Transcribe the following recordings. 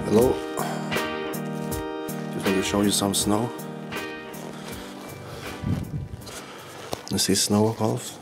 Hello. Just want to show you some snow. This is snow, Wolf.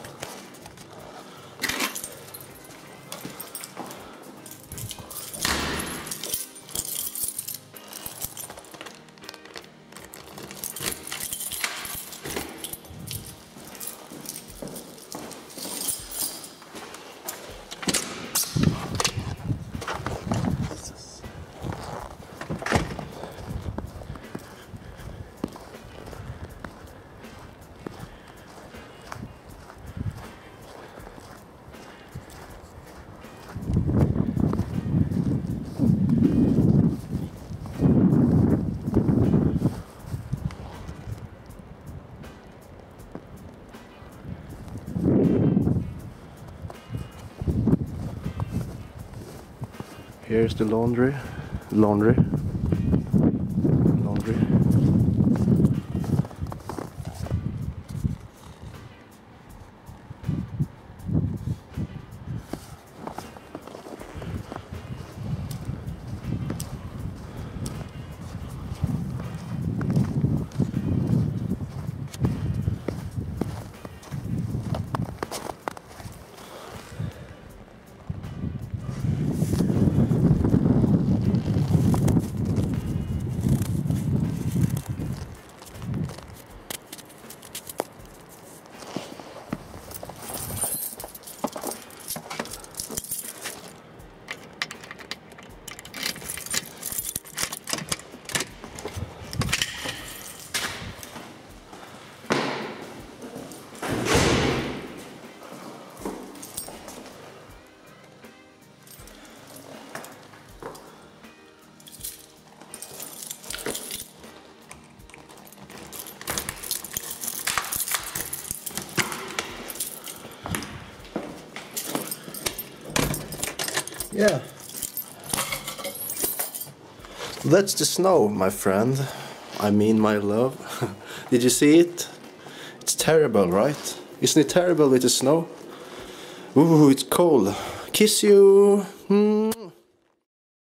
Here's the laundry. Yeah. That's the snow, my friend. I mean, my love. Did you see it? It's terrible, right? Isn't it terrible with the snow? Ooh, it's cold. Kiss you.